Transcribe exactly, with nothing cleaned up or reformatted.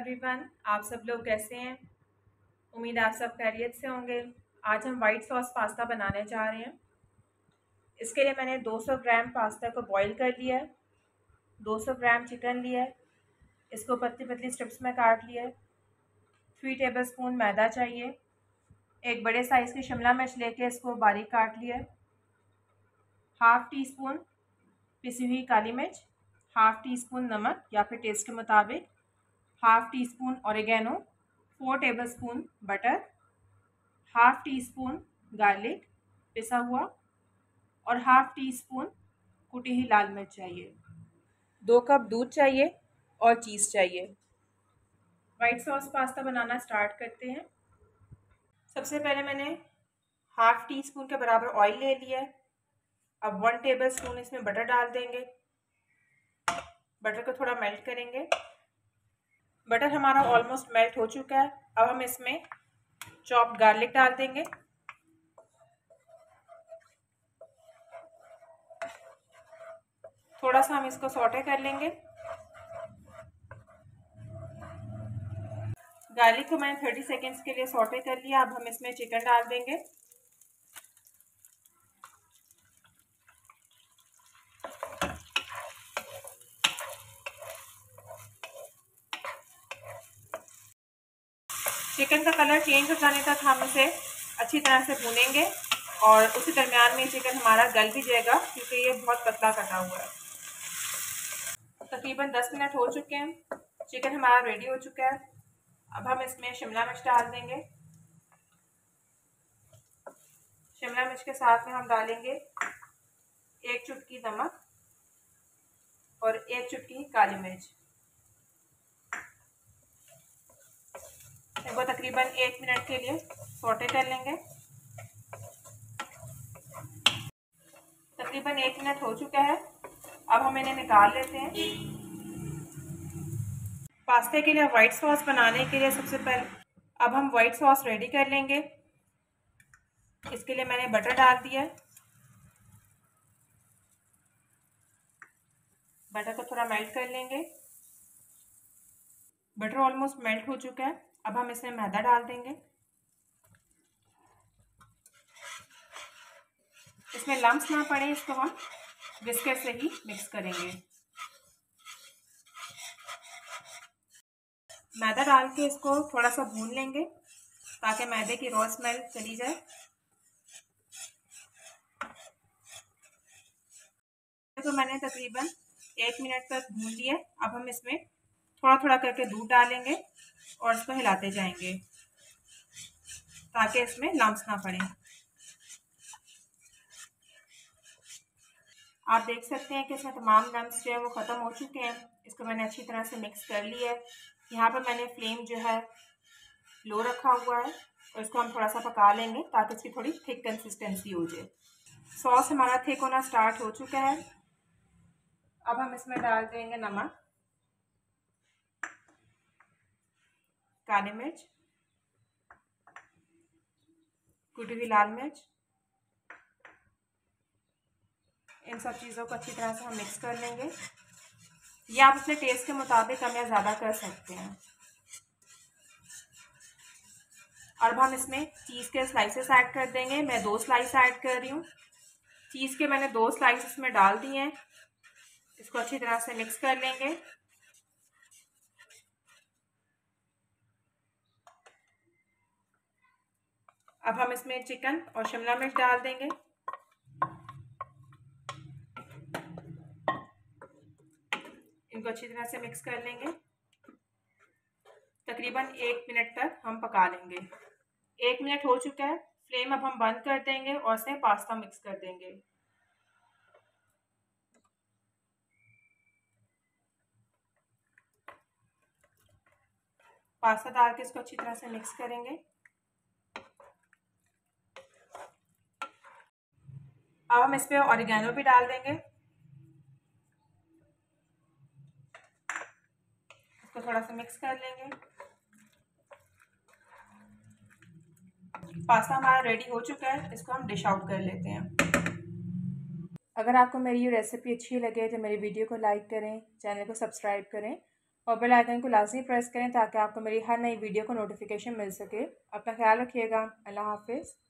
Everyone, आप सब लोग कैसे हैं? उम्मीद आप सब खैरियत से होंगे। आज हम वाइट सॉस पास्ता बनाने जा रहे हैं। इसके लिए मैंने दो सौ ग्राम पास्ता को बॉईल कर लिया है। दो सौ ग्राम चिकन लिया है, इसको पतली पतली स्ट्रिप्स में काट लिया है। थ्री टेबल स्पून मैदा चाहिए। एक बड़े साइज़ की शिमला मिर्च लेके इसको बारीक काट लिया है। हाफ़ टी स्पून पिसी हुई काली मिर्च, हाफ़ टी स्पून नमक या फिर टेस्ट के मुताबिक, half teaspoon oregano, four tablespoon butter, half teaspoon garlic पिसा हुआ और हाफ़ टी स्पून कुटी हुई लाल मिर्च चाहिए। दो कप दूध चाहिए और चीज़ चाहिए। वाइट सॉस पास्ता बनाना स्टार्ट करते हैं। सबसे पहले मैंने हाफ़ टी स्पून के बराबर ऑयल ले लिया है। अब वन टेबल स्पून इसमें बटर डाल देंगे। बटर को थोड़ा मेल्ट करेंगे। बटर हमारा ऑलमोस्ट मेल्ट हो चुका है। अब हम इसमें चॉप्ड गार्लिक डाल देंगे। थोड़ा सा हम इसको सौटे कर लेंगे। गार्लिक को मैंने थर्टी सेकेंड्स के लिए सौटे कर लिया। अब हम इसमें चिकन डाल देंगे। चिकन का कलर चेंज हो जाने तक हम इसे अच्छी तरह से भूनेंगे और उसी दरमियान में चिकन हमारा गल भी जाएगा क्योंकि ये बहुत पतला कटा हुआ है। तकरीबन दस मिनट हो चुके हैं। चिकन हमारा रेडी हो चुका है। अब हम इसमें शिमला मिर्च डाल देंगे। शिमला मिर्च के साथ में हम डालेंगे एक चुटकी नमक और एक चुटकी काली मिर्च। इनको तकरीबन एक मिनट के लिए सौटे कर लेंगे। तकरीबन एक मिनट हो चुका है। अब हम इन्हें निकाल लेते हैं। पास्ते के लिए वाइट सॉस बनाने के लिए सबसे पहले अब हम वाइट सॉस रेडी कर लेंगे। इसके लिए मैंने बटर डाल दिया है। बटर को थोड़ा मेल्ट कर लेंगे। बटर ऑलमोस्ट मेल्ट हो चुका है। अब हम इसमें मैदा डाल देंगे। इसमें लम्स ना पड़े, इसको हम विस्कर से ही मिक्स करेंगे। मैदा डाल के इसको थोड़ा सा भून लेंगे ताकि मैदे की रॉ स्मेल चली जाए। तो मैंने तकरीबन एक मिनट तक भून लिया। अब हम इसमें थोड़ा थोड़ा करके दूध डालेंगे और इसको हिलाते जाएंगे ताकि इसमें लम्स ना पड़े। आप देख सकते हैं कि इसमें तमाम लम्स जो है वो ख़त्म हो चुके हैं। इसको मैंने अच्छी तरह से मिक्स कर लिया है। यहाँ पर मैंने फ्लेम जो है लो रखा हुआ है और इसको हम थोड़ा सा पका लेंगे ताकि इसकी थोड़ी थिक कंसिस्टेंसी हो जाए। सॉस हमारा थिक होना स्टार्ट हो चुका है। अब हम इसमें डाल देंगे नमक, काली मिर्च, कुटी हुई लाल मिर्च। इन सब चीज़ों को अच्छी तरह से हम मिक्स कर लेंगे। ये आप अपने टेस्ट के मुताबिक कम या ज़्यादा कर सकते हैं। अब हम इसमें चीज़ के स्लाइसेस ऐड कर देंगे। मैं दो स्लाइस ऐड कर रही हूँ। चीज़ के मैंने दो स्लाइस इसमें डाल दिए हैं। इसको अच्छी तरह से मिक्स कर लेंगे। अब हम इसमें चिकन और शिमला मिर्च डाल देंगे। इनको अच्छी तरह से मिक्स कर लेंगे। तकरीबन एक मिनट तक हम पका लेंगे। एक मिनट हो चुका है। फ्लेम अब हम बंद कर देंगे और इसमें पास्ता मिक्स कर देंगे। पास्ता डाल के इसको अच्छी तरह से मिक्स करेंगे। अब हम इस पे ऑरिगेनो भी डाल देंगे। इसको थोड़ा सा मिक्स कर लेंगे। पास्ता हमारा रेडी हो चुका है। इसको हम डिश आउट कर लेते हैं। अगर आपको मेरी ये रेसिपी अच्छी लगे तो मेरी वीडियो को लाइक करें, चैनल को सब्सक्राइब करें और बेल आइकन को लाजमी प्रेस करें ताकि आपको मेरी हर नई वीडियो को नोटिफिकेशन मिल सके। अपना ख्याल रखिएगा। अल्लाह हाफिज़।